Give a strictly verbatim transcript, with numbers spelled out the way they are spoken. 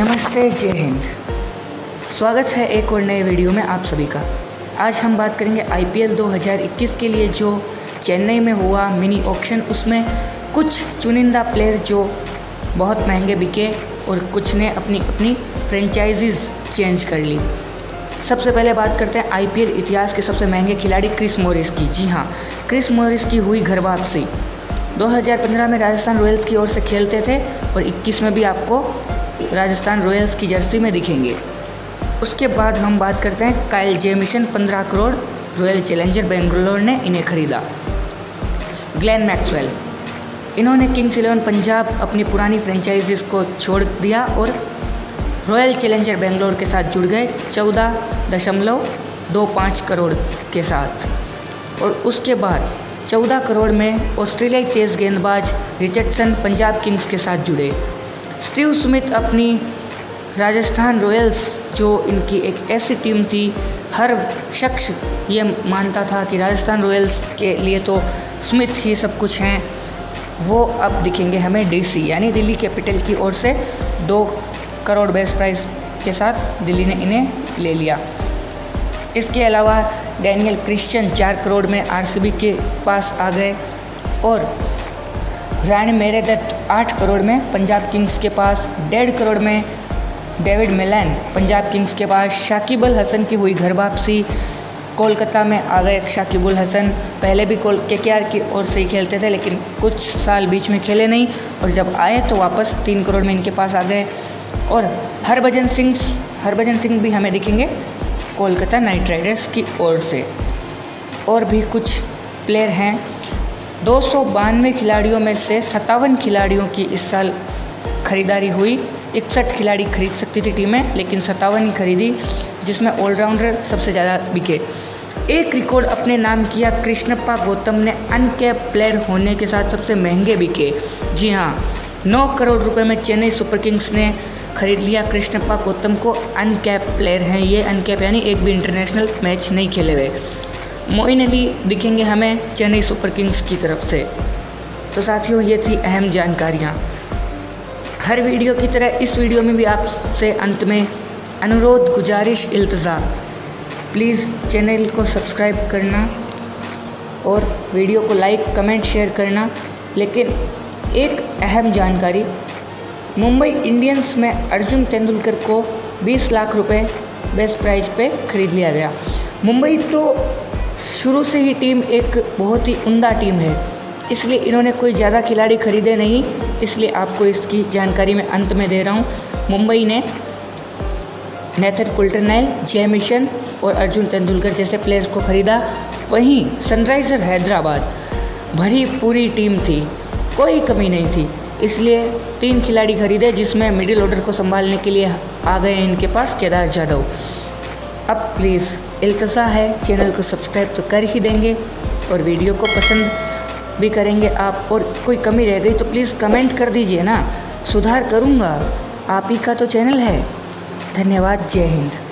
नमस्ते, जय हिंद। स्वागत है एक और नए वीडियो में आप सभी का। आज हम बात करेंगे आईपीएल दो हज़ार इक्कीस के लिए जो चेन्नई में हुआ मिनी ऑक्शन। उसमें कुछ चुनिंदा प्लेयर जो बहुत महंगे बिके और कुछ ने अपनी अपनी फ्रेंचाइजीज चेंज कर ली। सबसे पहले बात करते हैं आईपीएल इतिहास के सबसे महंगे खिलाड़ी क्रिस मॉरिस की। जी हाँ, क्रिस मॉरिस की हुई घर वापसी। दो हज़ार पंद्रह में राजस्थान रॉयल्स की ओर से खेलते थे और इक्कीस में भी आपको राजस्थान रॉयल्स की जर्सी में दिखेंगे। उसके बाद हम बात करते हैं काइल जेमिसन। पंद्रह करोड़ रॉयल चैलेंजर बेंगलोर ने इन्हें खरीदा। ग्लेन मैक्सवेल, इन्होंने किंग्स इलेवन पंजाब अपनी पुरानी फ्रेंचाइजीज को छोड़ दिया और रॉयल चैलेंजर बेंगलोर के साथ जुड़ गए चौदह दशमलव दो पाँच करोड़ के साथ। और उसके बाद चौदह करोड़ में ऑस्ट्रेलियाई तेज़ गेंदबाज रिचर्डसन पंजाब किंग्स के साथ जुड़े। स्टीव स्मिथ अपनी राजस्थान रॉयल्स, जो इनकी एक ऐसी टीम थी, हर शख्स ये मानता था कि राजस्थान रॉयल्स के लिए तो स्मिथ ही सब कुछ हैं, वो अब दिखेंगे हमें डीसी यानी दिल्ली कैपिटल की ओर से दो करोड़ बेस प्राइस के साथ दिल्ली ने इन्हें ले लिया। इसके अलावा डैनियल क्रिश्चियन चार करोड़ में आरसीबी के पास आ गए और रानी मेरेदत्त आठ करोड़ में पंजाब किंग्स के पास, डेढ़ करोड़ में डेविड मिलन पंजाब किंग्स के पास। शाकिब अल हसन की हुई घर वापसी। कोलकाता में आ गए शाकिब अल हसन। पहले भी कोल केकेआर की ओर से ही खेलते थे, लेकिन कुछ साल बीच में खेले नहीं और जब आए तो वापस तीन करोड़ में इनके पास आ गए। और हरभजन सिंह हरभजन सिंह भी हमें दिखेंगे कोलकाता नाइट राइडर्स की ओर से। और भी कुछ प्लेयर हैं। दो सौ बानवे खिलाड़ियों में से सत्तावन खिलाड़ियों की इस साल खरीदारी हुई। इकसठ खिलाड़ी खरीद सकती थी टीमें, लेकिन सत्तावन ही खरीदी, जिसमें ऑलराउंडर सबसे ज़्यादा बिके। एक रिकॉर्ड अपने नाम किया कृष्णप्पा गौतम ने, अनकैप प्लेयर होने के साथ सबसे महंगे बिके। जी हाँ, नौ करोड़ रुपए में चेन्नई सुपर किंग्स ने खरीद लिया कृष्णप्पा गौतम को। अनकैप प्लेयर हैं ये, अनकैप यानी एक भी इंटरनेशनल मैच नहीं खेले हुए। मोइन अली दिखेंगे हमें चेन्नई सुपर किंग्स की तरफ से। तो साथियों, ये थी अहम जानकारियाँ। हर वीडियो की तरह इस वीडियो में भी आपसे अंत में अनुरोध, गुजारिश, इल्तज़ा, प्लीज़ चैनल को सब्सक्राइब करना और वीडियो को लाइक, कमेंट, शेयर करना। लेकिन एक अहम जानकारी, मुंबई इंडियंस में अर्जुन तेंदुलकर को बीस लाख रुपए बेस्ट प्राइस पे खरीद लिया गया। मुंबई तो शुरू से ही टीम एक बहुत ही उम्दा टीम है, इसलिए इन्होंने कोई ज़्यादा खिलाड़ी खरीदे नहीं, इसलिए आपको इसकी जानकारी मैं अंत में दे रहा हूँ। मुंबई ने नेथन कुल्टरनाइल, जेमिसन और अर्जुन तेंदुलकर जैसे प्लेयर्स को खरीदा। वहीं सनराइज़र हैदराबाद भरी पूरी टीम थी, कोई कमी नहीं थी, इसलिए तीन खिलाड़ी खरीदे, जिसमें मिडिल ऑर्डर को संभालने के लिए आ गए इनके पास केदार जाधव। अब प्लीज़ इल्तज़ा है, चैनल को सब्सक्राइब तो कर ही देंगे और वीडियो को पसंद भी करेंगे आप। और कोई कमी रह गई तो प्लीज़ कमेंट कर दीजिए ना, सुधार करूँगा। आप ही का तो चैनल है। धन्यवाद, जय हिंद।